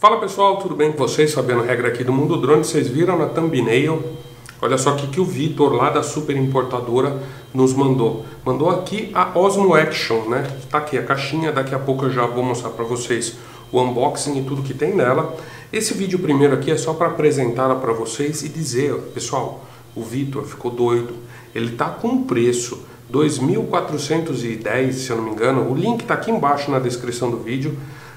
Fala pessoal, tudo bem com vocês? Fabiano Regra aqui do Mundo Drone. Vocês viram na thumbnail? Olha só que o Vitor lá da Super Importadora nos mandou. Mandou aqui a Osmo Action, né? Tá aqui a caixinha, daqui a pouco eu já vou mostrar para vocês o unboxing e tudo que tem nela. Esse vídeo primeiro aqui é só para apresentá-la para vocês e dizer, pessoal, o Vitor ficou doido. Ele tá com um preço 2.410, se eu não me engano. O link tá aqui embaixo na descrição do vídeo.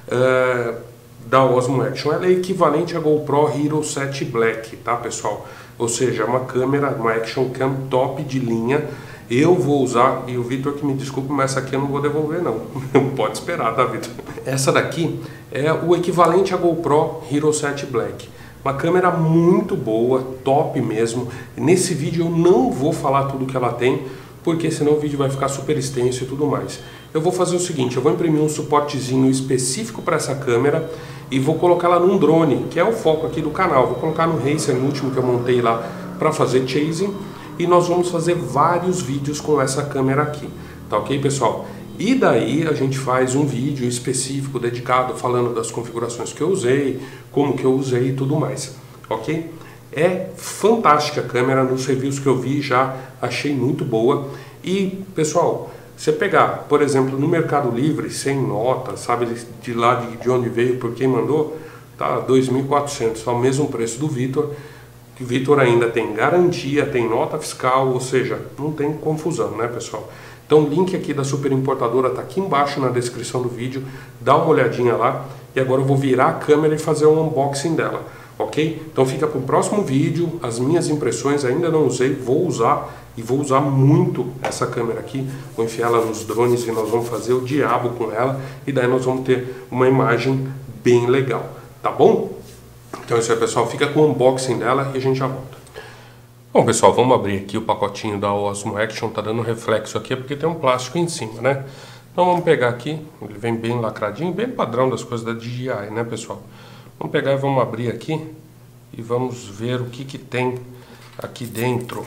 Da Osmo Action, ela é equivalente à GoPro Hero 7 Black, tá pessoal? Ou seja, uma câmera, uma Action Cam top de linha. Eu vou usar, e o Vitor que me desculpe, mas essa aqui eu não vou devolver não. Pode esperar, tá, Vitor? Essa daqui é o equivalente à GoPro Hero 7 Black. Uma câmera muito boa, top mesmo. Nesse vídeo eu não vou falar tudo que ela tem, porque senão o vídeo vai ficar super extenso e tudo mais. Eu vou fazer o seguinte, eu vou imprimir um suportezinho específico para essa câmera e vou colocar ela num drone, que é o foco aqui do canal. Vou colocar no Racer, no último que eu montei lá para fazer chasing, e nós vamos fazer vários vídeos com essa câmera aqui, tá ok, pessoal? E daí a gente faz um vídeo específico dedicado falando das configurações que eu usei, como que eu usei e tudo mais, ok? É fantástica a câmera, nos reviews que eu vi já achei muito boa. E pessoal, você pegar, por exemplo, no Mercado Livre, sem nota, sabe de lá de onde veio, por quem mandou, tá 2.400, ao mesmo preço do Vitor. O Vitor ainda tem garantia, tem nota fiscal, ou seja, não tem confusão, né pessoal? Então o link aqui da Super Importadora tá aqui embaixo na descrição do vídeo, dá uma olhadinha lá. E agora eu vou virar a câmera e fazer um unboxing dela, ok? Então fica para o próximo vídeo. As minhas impressões ainda não usei, vou usar e vou usar muito essa câmera aqui. Vou enfiar ela nos drones e nós vamos fazer o diabo com ela, e daí nós vamos ter uma imagem bem legal, tá bom? Então é isso aí, pessoal, fica com o unboxing dela e a gente já volta. Bom pessoal, vamos abrir aqui o pacotinho da Osmo Action. Tá dando reflexo aqui porque tem um plástico em cima, né? Então vamos pegar aqui, ele vem bem lacradinho, bem padrão das coisas da DJI, né pessoal? Vamos pegar e vamos abrir aqui e vamos ver o que tem aqui dentro.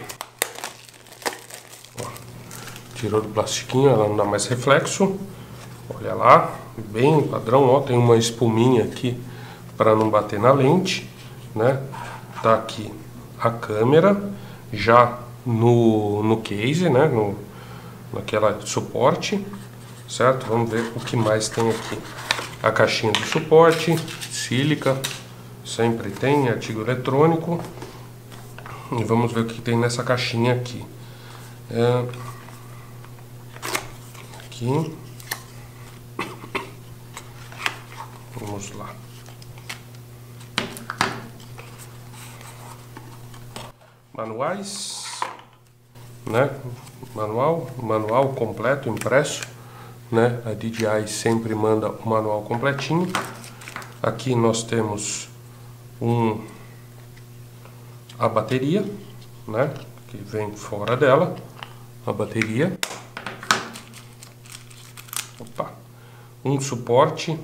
Ó, tirou do plastiquinho, ela não dá mais reflexo. Olha lá, bem padrão, ó, tem uma espuminha aqui para não bater na lente, né? Tá aqui a câmera já no case, né? Naquela suporte, certo? Vamos ver o que mais tem aqui. A caixinha de suporte, sílica, sempre tem, artigo eletrônico. E vamos ver o que tem nessa caixinha aqui. Aqui. Vamos lá. Manuais, né? Manual completo, impresso, né? A DJI sempre manda o manual completinho. Aqui nós temos a bateria, né? Que vem fora dela, a bateria. Opa. Um suporte,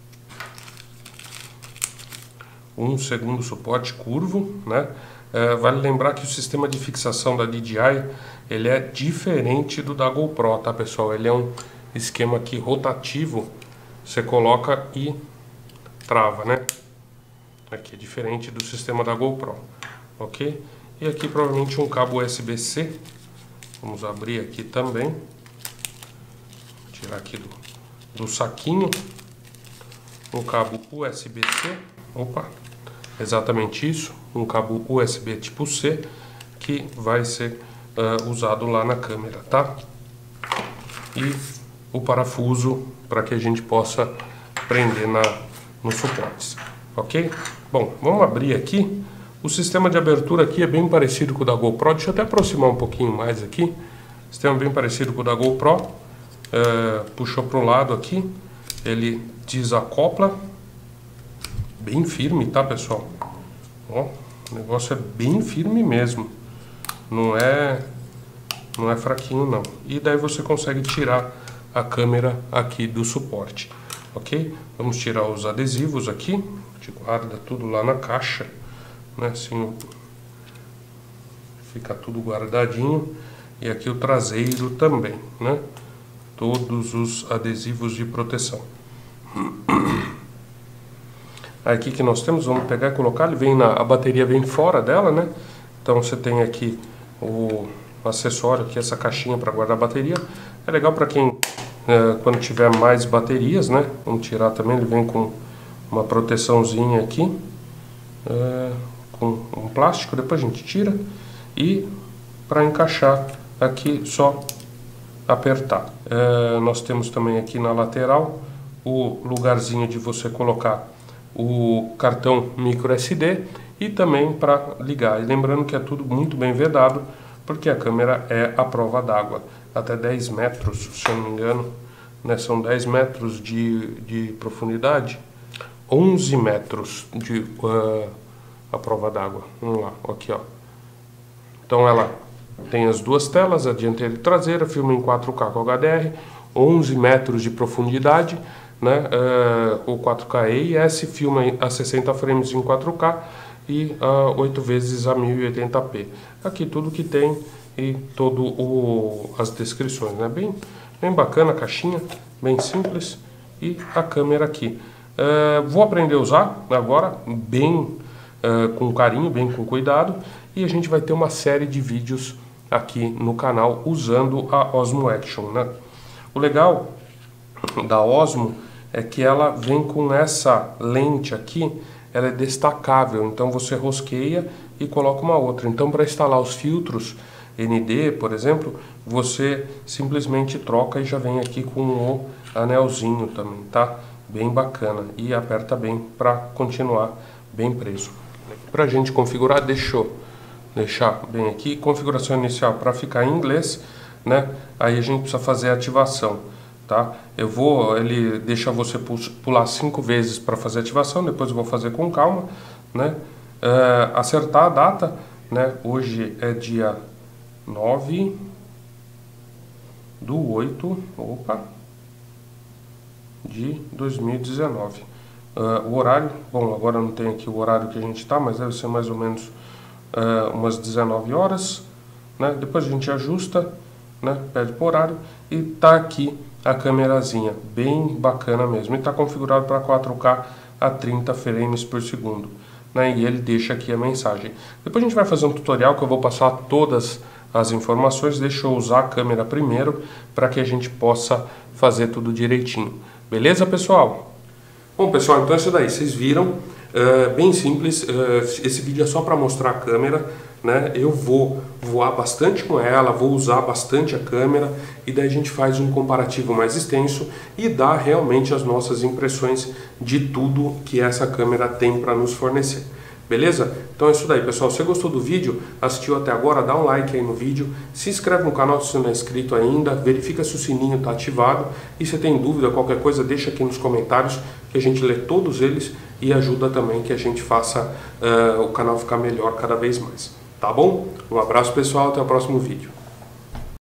um segundo suporte curvo, né? Vale lembrar que o sistema de fixação da DJI ele é diferente do da GoPro, tá pessoal? Ele é um esquema aqui rotativo, você coloca e trava, né? Aqui é diferente do sistema da GoPro, ok? E aqui provavelmente um cabo USB-C. Vamos abrir aqui também, tirar aqui do saquinho, um cabo USB-C. Opa, exatamente isso, um cabo USB tipo C que vai ser usado lá na câmera, tá? E o parafuso para que a gente possa prender nos suportes, ok? Bom, vamos abrir aqui. O sistema de abertura aqui é bem parecido com o da GoPro. Deixa eu até aproximar um pouquinho mais aqui. Sistema bem parecido com o da GoPro. Puxou para o lado aqui, ele desacopla. Bem firme, tá pessoal? Ó, o negócio é bem firme mesmo. Não é fraquinho não. E daí você consegue tirar a câmera aqui do suporte, ok? Vamos tirar os adesivos aqui. A gente guarda tudo lá na caixa, né? Assim fica tudo guardadinho. E aqui o traseiro também, né? Todos os adesivos de proteção. Aqui que nós temos, vamos pegar e colocar, a bateria vem fora dela, né? Então você tem aqui o acessório, aqui essa caixinha para guardar a bateria. É legal para quem, quando tiver mais baterias, né? Vamos tirar também, ele vem com uma proteçãozinha aqui, com um plástico, depois a gente tira. E para encaixar aqui, só apertar. Nós temos também aqui na lateral o lugarzinho de você colocar o cartão micro SD e também para ligar. E lembrando que é tudo muito bem vedado, porque a câmera é à prova d'água. Até 10 metros, se eu não me engano, né? São 10 metros de profundidade, 11 metros de a prova d'água. Vamos lá, aqui ó. Então ela tem as duas telas, a dianteira e traseira, filma em 4K com HDR, 11 metros de profundidade, né, o 4K EIS, filma a 60 frames em 4K e 8 vezes a 1080p. Aqui tudo que tem e as descrições, né? Bem bacana a caixinha, bem simples, e a câmera aqui. Vou aprender a usar agora, bem com carinho, bem com cuidado, e a gente vai ter uma série de vídeos aqui no canal usando a Osmo Action, né? O legal da Osmo é que ela vem com essa lente aqui, ela é destacável, então você rosqueia e coloca uma outra. Então para instalar os filtros ND, por exemplo, você simplesmente troca e já vem aqui com o anelzinho também, tá? Bem bacana, e aperta bem para continuar bem preso. Para a gente configurar, deixa eu deixar bem aqui, configuração inicial para ficar em inglês, né? Aí a gente precisa fazer a ativação. Tá? Ele deixa você pular 5 vezes para fazer a ativação, depois eu vou fazer com calma, né? Acertar a data, né? Hoje é dia 9/8, de 2019. O horário, bom, agora não tem aqui o horário que a gente está, mas deve ser mais ou menos umas 19 horas, né? Depois a gente ajusta, né? Pede por horário e tá aqui a câmerazinha, bem bacana mesmo, e está configurado para 4K a 30 frames por segundo, né? E ele deixa aqui a mensagem. Depois a gente vai fazer um tutorial que eu vou passar todas as informações. Deixa eu usar a câmera primeiro para que a gente possa fazer tudo direitinho. Beleza, pessoal? Bom, pessoal, então é isso daí, vocês viram, bem simples. Esse vídeo é só para mostrar a câmera, né? Eu vou voar bastante com ela, vou usar bastante a câmera e daí a gente faz um comparativo mais extenso e dá realmente as nossas impressões de tudo que essa câmera tem para nos fornecer. Beleza? Então é isso daí, pessoal. Se você gostou do vídeo, assistiu até agora, dá um like aí no vídeo, se inscreve no canal se você não é inscrito ainda, verifica se o sininho está ativado e se tem dúvida, qualquer coisa, deixa aqui nos comentários que a gente lê todos eles e ajuda também que a gente faça o canal ficar melhor cada vez mais. Tá bom? Um abraço, pessoal, até o próximo vídeo.